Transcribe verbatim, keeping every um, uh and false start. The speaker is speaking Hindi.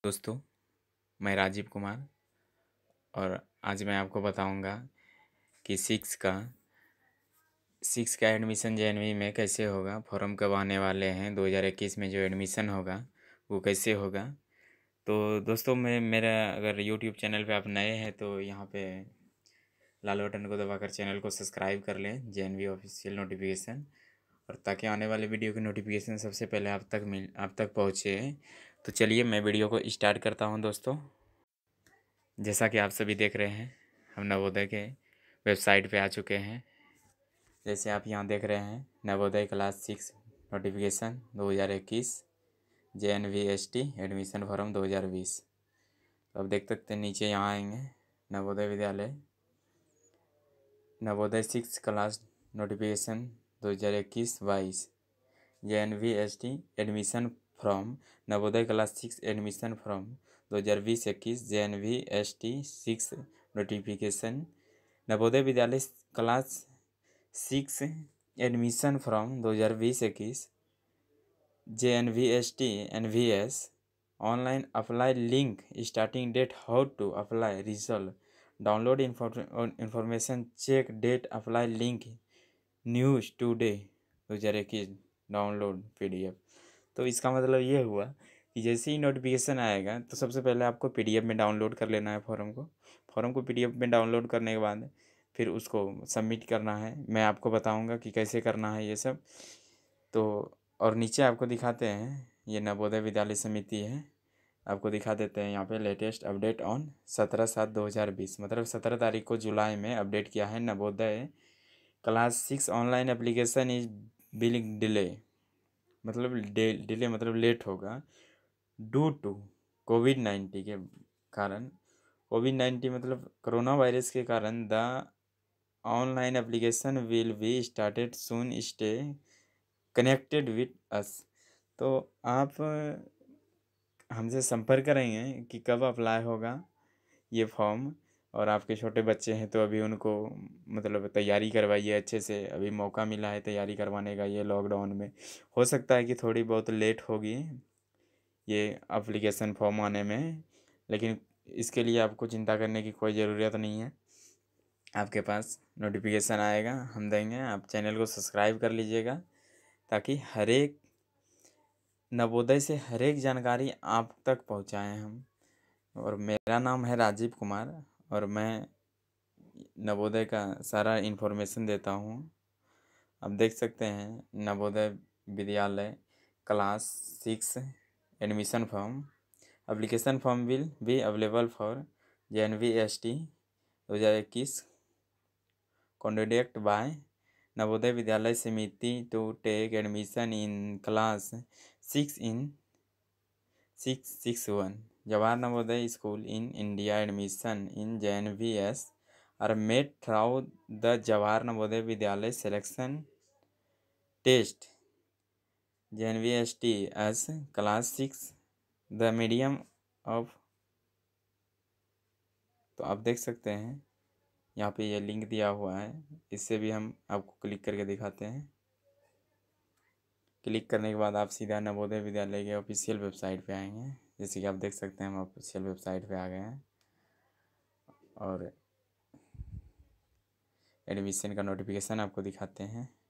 दोस्तों, मैं राजीव कुमार और आज मैं आपको बताऊंगा कि सिक्स का सिक्स का एडमिशन जनवरी में कैसे होगा। फॉर्म कब आने वाले हैं। दो हज़ार इक्कीस में जो एडमिशन होगा वो कैसे होगा। तो दोस्तों, मैं मेरा अगर यूट्यूब चैनल पे आप नए हैं तो यहाँ पे लाल बटन को दबाकर चैनल को सब्सक्राइब कर लें, जेएनवी ऑफिशियल नोटिफिकेशन, और ताकि आने वाले वीडियो की नोटिफिकेशन सबसे पहले आप तक मिल आप तक पहुँचे। तो चलिए मैं वीडियो को स्टार्ट करता हूँ। दोस्तों, जैसा कि आप सभी देख रहे हैं, हम नवोदय के वेबसाइट पे आ चुके हैं। जैसे आप यहाँ देख रहे हैं, नवोदय क्लास सिक्स नोटिफिकेशन दो हज़ार इक्कीस J N V S T admission form दो हज़ार बीस। तो आप देख सकते हैं, नीचे यहाँ आएंगे Navodaya Vidyalaya Navodaya six class notification दो हज़ार इक्कीस बाईस J N V S T admission from Navodaya class six admission from दो हज़ार बीस इक्कीस J N V S T six notification Navodaya Vidyalaya class six admission from दो हज़ार बीस इक्कीस J N V S T N V S online apply link starting date how to apply result download information check date apply link news today दो हज़ार इक्कीस डाउनलोड पीडीएफ। तो इसका मतलब ये हुआ कि जैसे ही नोटिफिकेशन आएगा तो सबसे पहले आपको पीडीएफ में डाउनलोड कर लेना है फॉर्म को। फॉर्म को पीडीएफ में डाउनलोड करने के बाद फिर उसको सबमिट करना है। मैं आपको बताऊंगा कि कैसे करना है ये सब। तो और नीचे आपको दिखाते हैं, ये नवोदय विद्यालय समिति है। आपको दिखा देते हैं यहाँ पे लेटेस्ट अपडेट ऑन सत्रह सात दो हज़ार बीस, मतलब सत्रह तारीख को जुलाई में अपडेट किया है। Navodaya class six online application is billing delay, मतलब डिले मतलब लेट होगा ड्यू टू कोविड नाइन्टीन के कारण। कोविड नाइन्टीन मतलब कोरोना वायरस के कारण the online application will be started soon, stay connected with us. तो आप हमसे संपर्क करेंगे कि कब अप्लाई होगा ये फॉर्म। और आपके छोटे बच्चे हैं तो अभी उनको मतलब तैयारी करवाइए अच्छे से। अभी मौका मिला है तैयारी करवाने का, ये लॉकडाउन में। हो सकता है कि थोड़ी बहुत लेट होगी ये एप्लीकेशन फॉर्म आने में, लेकिन इसके लिए आपको चिंता करने की कोई ज़रूरत नहीं है। आपके पास नोटिफिकेशन आएगा, हम देंगे। आप चैनल को सब्सक्राइब कर लीजिएगा ताकि हर एक नवोदय से हर एक जानकारी आप तक पहुंचाएं हम। और मेरा नाम है राजीव कुमार और मैं नवोदय का सारा इन्फॉर्मेशन देता हूँ। आप देख सकते हैं, Navodaya Vidyalaya class six admission form application form will be available for J N V S T दो हज़ार इक्कीस conduct by Navodaya Vidyalaya Samiti to take admission in class six in six six one Jawahar Navodaya school in India. Admission in J N V S are made through the Jawahar Navodaya Vidyalaya selection test J N V S T as class six the medium of। तो आप देख सकते हैं यहाँ पे ये लिंक दिया हुआ है, इससे भी हम आपको क्लिक करके दिखाते हैं। क्लिक करने के बाद आप सीधा नवोदय विद्यालय के ऑफिशियल वेबसाइट पे आएंगे। जैसे कि आप देख सकते हैं, हम ऑफिशियल वेबसाइट पे आ गए हैं और एडमिशन का नोटिफिकेशन आपको दिखाते हैं।